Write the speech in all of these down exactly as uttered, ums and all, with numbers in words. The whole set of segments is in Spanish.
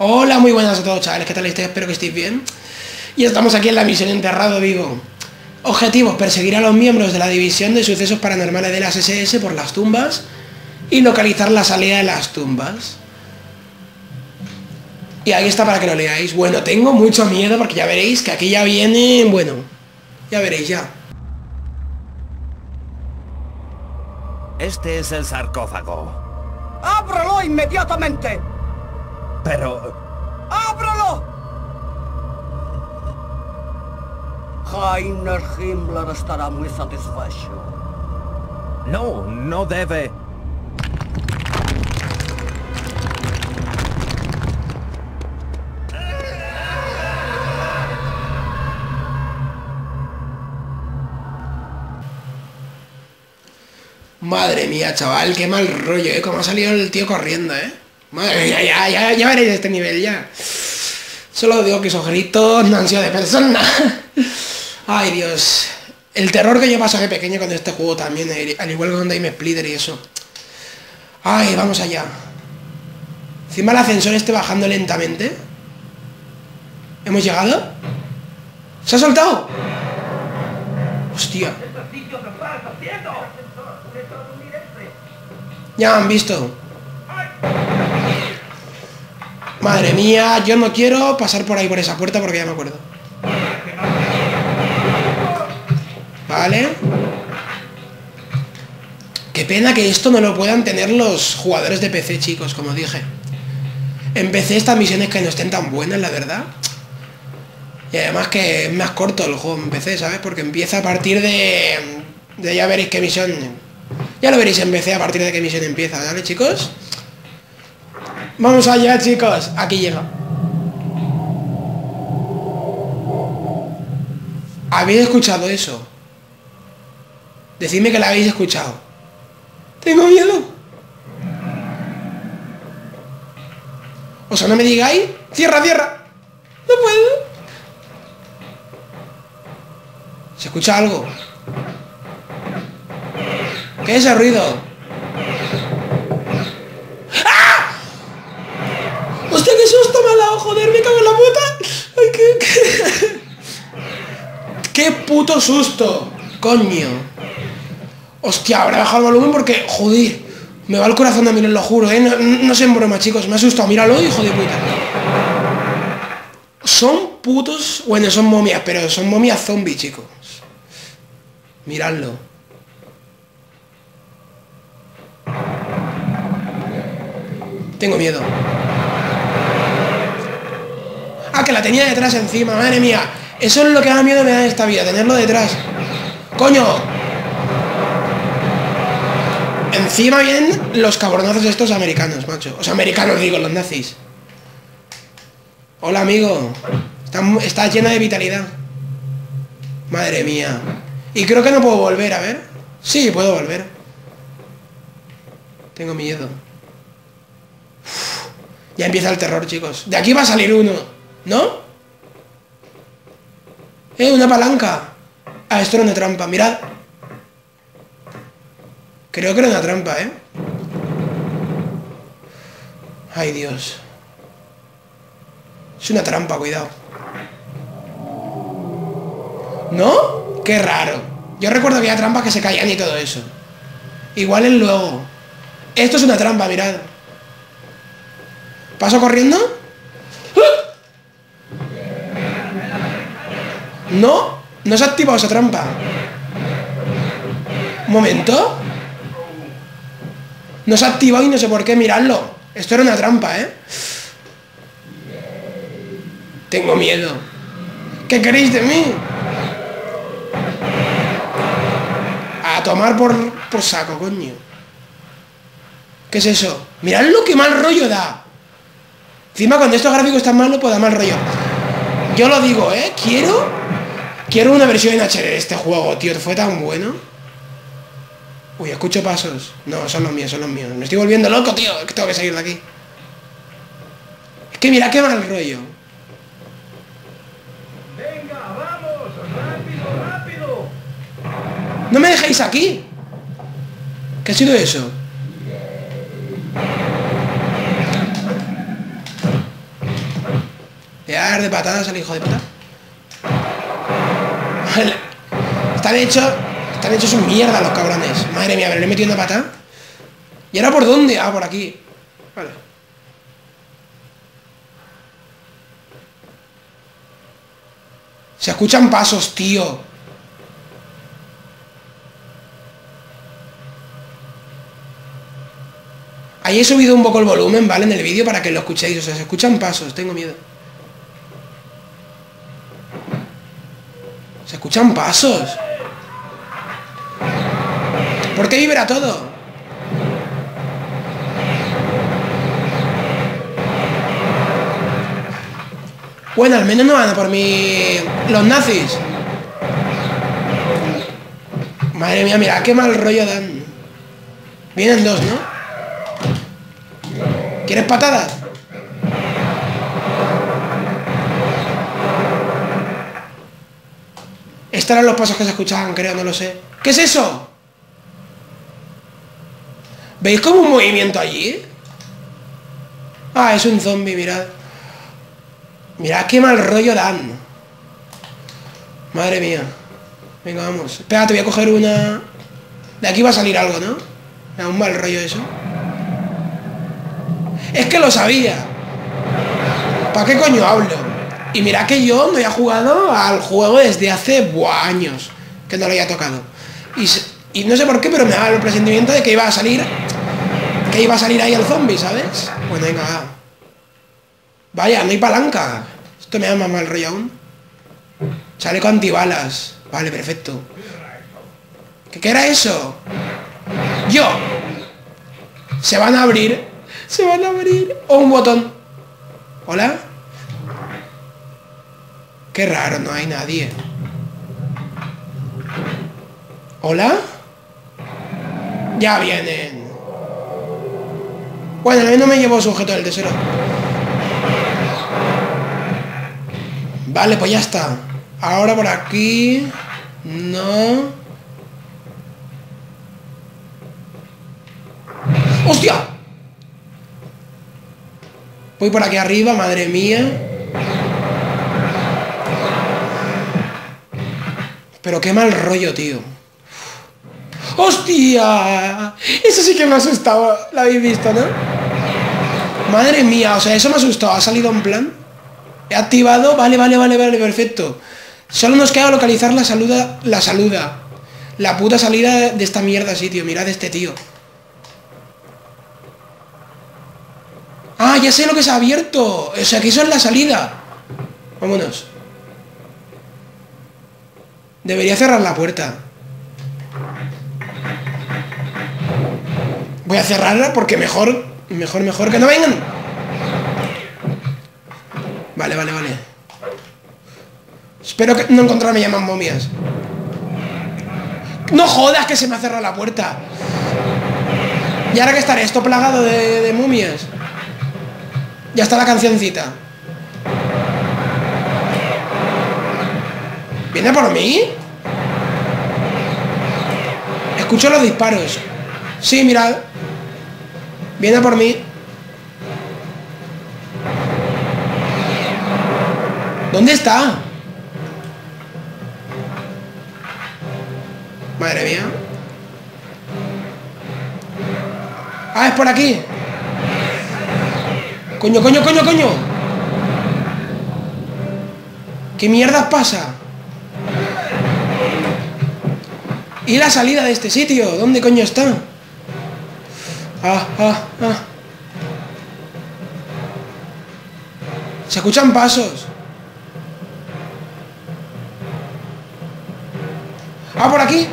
Hola, muy buenas a todos, chavales, ¿qué tal estáis? Espero que estéis bien. Y estamos aquí en la misión Enterrado Vivo. Objetivos: perseguir a los miembros de la División de Sucesos Paranormales de las ese ese por las tumbas y localizar la salida de las tumbas. Y ahí está para que lo leáis. Bueno, tengo mucho miedo porque ya veréis que aquí ya viene... Bueno, ya veréis ya. Este es el sarcófago. ¡Ábralo inmediatamente! Pero... ¡Ábralo! Heiner Himmler estará muy satisfecho. No, no debe... Madre mía, chaval, qué mal rollo, ¿eh? Cómo ha salido el tío corriendo, ¿eh? Madre mía, ya, ya, ya veréis este nivel, ya. Solo digo que esos gritos no han sido de persona. Ay, Dios. El terror que yo paso de pequeño con este juego también, al igual que con Time Splitter y eso. Ay, vamos allá. Encima el ascensor esté bajando lentamente. ¿Hemos llegado? ¿Se ha soltado? Hostia. Ya me han visto. Madre mía, yo no quiero pasar por ahí por esa puerta porque ya me acuerdo. Vale. Qué pena que esto no lo puedan tener los jugadores de P C, chicos, como dije. En P C estas misiones que no estén tan buenas, la verdad. Y además que es más corto el juego en P C, ¿sabes? Porque empieza a partir de... de ya veréis qué misión... Ya lo veréis en P C a partir de qué misión empieza, ¿vale, chicos? Vamos allá, chicos. Aquí llega. ¿Habéis escuchado eso? Decidme que la habéis escuchado. Tengo miedo. O sea, no me digáis. Cierra, cierra. No puedo. ¿Se escucha algo? ¿Qué es ese ruido? ¡Ah! ¡Hostia, qué susto me ha dado! ¡Joder, me cago en la puta! ¡Ay, qué, qué... ¡Qué puto susto! ¡Coño! Hostia, habrá bajado el volumen porque... Joder, me va el corazón a mí, lo juro, ¿eh? No, no sé en broma, chicos. Me ha asustado. Míralo, hijo de puta. Son putos... Bueno, son momias, pero son momias zombies, chicos. Miradlo. Tengo miedo. Ah, que la tenía detrás encima, madre mía. Eso es lo que da miedo me da en esta vida, tenerlo detrás. ¡Coño! Encima vienen los cabronazos estos americanos, macho. O sea, americanos digo, los nazis. Hola, amigo. Está, está llena de vitalidad. Madre mía. Y creo que no puedo volver, a ver. Sí, puedo volver. Tengo miedo. Ya empieza el terror, chicos. De aquí va a salir uno, ¿no? ¡Eh, una palanca! Ah, esto era una trampa, mirad. Creo que era una trampa, ¿eh? Ay, Dios. Es una trampa, cuidado. ¿No? Qué raro. Yo recuerdo que había trampas que se caían y todo eso. Igual es luego. Esto es una trampa, mirad. ¿Paso corriendo? No, no se ha activado esa trampa. Un momento. No se ha activado y no sé por qué, miradlo. Esto era una trampa, ¿eh? Tengo miedo. ¿Qué queréis de mí? A tomar por, por saco, coño. ¿Qué es eso? Miradlo, qué mal rollo da. Encima cuando estos gráficos están malos, pues da mal rollo. Yo lo digo, ¿eh? Quiero... Quiero una versión en H D de este juego, tío. Fue tan bueno. Uy, escucho pasos. No, son los míos, son los míos. Me estoy volviendo loco, tío. Es que tengo que salir de aquí. Es que mira qué mal rollo. Venga, vamos. Rápido, rápido. No me dejéis aquí. ¿Qué ha sido eso? pegar de patadas al hijo de puta. Están hechos... Están hechos un mierda los cabrones. Madre mía, pero le he metido una patada. ¿Y ahora por dónde? Ah, por aquí. Vale. Se escuchan pasos, tío. Ahí he subido un poco el volumen, ¿vale? En el vídeo para que lo escuchéis. O sea, se escuchan pasos, tengo miedo. Se escuchan pasos. ¿Por qué vibra todo? Bueno, al menos no van a por mí los nazis. Madre mía, mira qué mal rollo dan. Vienen dos, ¿no? ¿Quieres patadas? Estos eran los pasos que se escuchaban, creo, no lo sé. ¿Qué es eso? ¿Veis como un movimiento allí? Ah, es un zombie, mirad. Mirad qué mal rollo dan. Madre mía. Venga, vamos. Espera, te voy a coger una... De aquí va a salir algo, ¿no? Me da un mal rollo eso. Es que lo sabía. ¿Para qué coño hablo? Y mirad que yo no había jugado al juego desde hace buah, años. Que no lo había tocado. Y, se... y no sé por qué, pero me daba el presentimiento de que iba a salir... Que iba a salir ahí el zombie, ¿sabes? Bueno, venga, va. Vaya, no hay palanca. Esto me da más mal rollo aún. Chaleco antibalas. Vale, perfecto. ¿Qué, qué era eso? ¡Yo! Se van a abrir. Se van a abrir. O un botón. ¿Hola? Qué raro, no hay nadie. ¿Hola? Ya vienen. Bueno, a mí no me llevo sujeto del tesoro. Vale, pues ya está. Ahora por aquí... No... ¡Hostia! Voy por aquí arriba, madre mía. Pero qué mal rollo, tío. ¡Hostia! Eso sí que me ha asustado. ¿Lo habéis visto, no? Madre mía, o sea, eso me ha asustado. ¿Ha salido en plan? He activado, vale, vale, vale, vale, perfecto. Solo nos queda localizar la saluda, la saluda. La puta salida de esta mierda, sí, tío. Mirad este tío. Ah, ya sé lo que se ha abierto. O sea, que eso es la salida. Vámonos. Debería cerrar la puerta. Voy a cerrarla porque mejor, mejor, mejor que no vengan. Vale, vale, vale. Espero que no encontrarme ya más momias. No jodas que se me ha cerrado la puerta. ¿Y ahora que estaré esto plagado de, de momias? Ya está la cancioncita. ¿Viene por mí? Escucho los disparos. Sí, mirad. Viene por mí. ¿Dónde está? Madre mía. Ah, es por aquí. Coño, coño, coño, coño. ¿Qué mierdas pasa? ¿Y la salida de este sitio? ¿Dónde coño está? Ah, ah, ah. Se escuchan pasos. Ah, por aquí.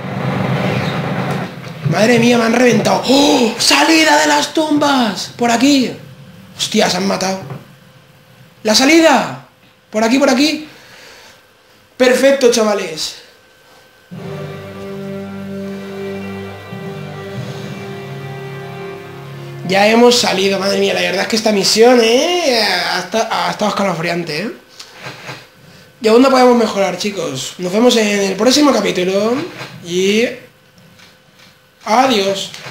Madre mía, me han reventado. ¡Oh! ¡Salida de las tumbas! Por aquí. Hostia, se han matado. ¡La salida! Por aquí, por aquí. Perfecto, chavales. Ya hemos salido, madre mía. La verdad es que esta misión, eh, ha estado, ha estado escalofriante, eh. Y aún no podemos mejorar, chicos. Nos vemos en el próximo capítulo. Y... adiós.